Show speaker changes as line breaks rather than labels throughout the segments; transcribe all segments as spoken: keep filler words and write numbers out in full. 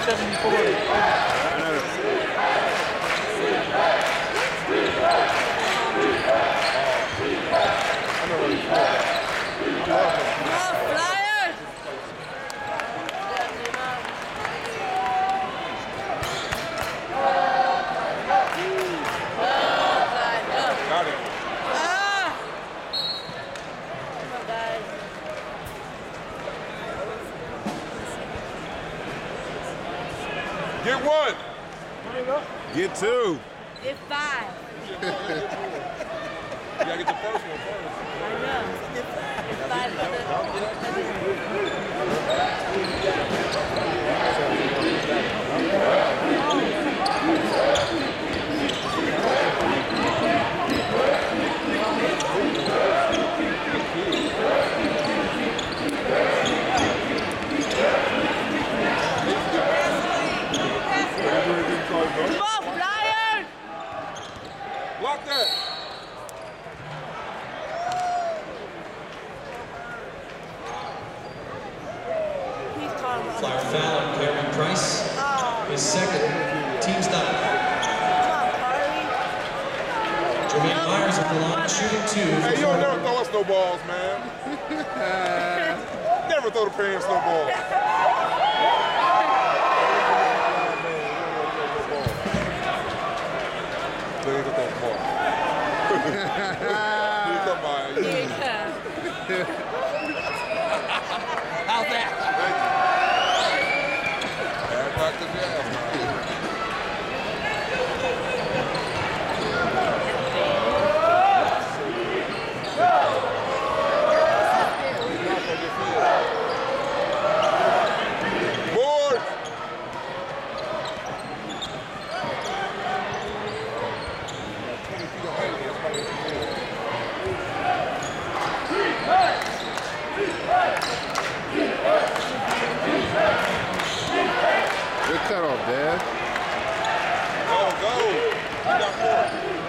Get one. Get two.
Get five.
You gotta get the first one first.
I know. Get five. Come on, Flyers!
Block that.
Flyer foul on Cameron Price.
Oh.
His second. Team stop.
Come on, Carly.
Jermaine Myers at the line, shooting two.
Hey, you don't never throw us no balls, man. Never throw the parents no balls. They ain't gonna throw the ball. You come by.
How's that?
Thank you. Bad back to jazz, man. Board!
Good cutoff, Dad.
Go, go. You got four.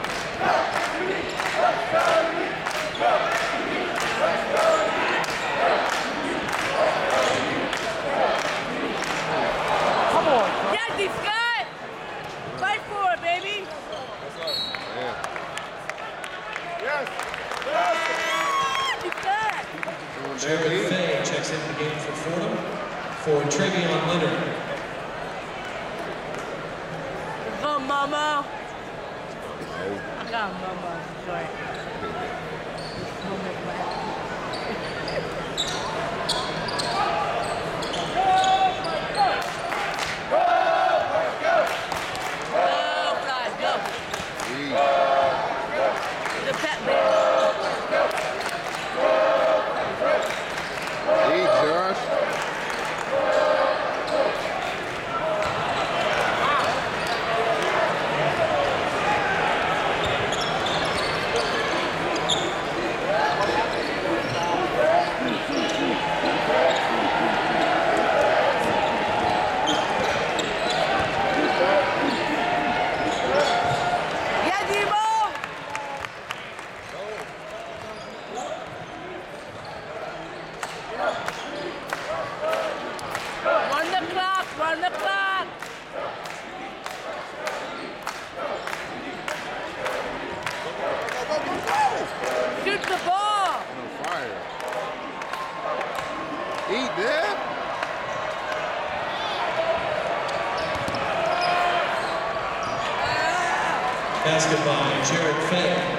Come on. Jackie Scott! Fight for it, baby.
That's us.
Yeah.
Yes.
Jackie Scott!
Jared Fay checks into the game for Fordham for Travion Leonard.
Come, Mama. Come, Mama. Sorry. Mama, Go, Fly, go. The pet bear.
Hey, Josh.
Yeah, Demo! Run the clock, run the clock. Shoot the ball.
On fire. Eat, Dad.
Basket by Jared Fay.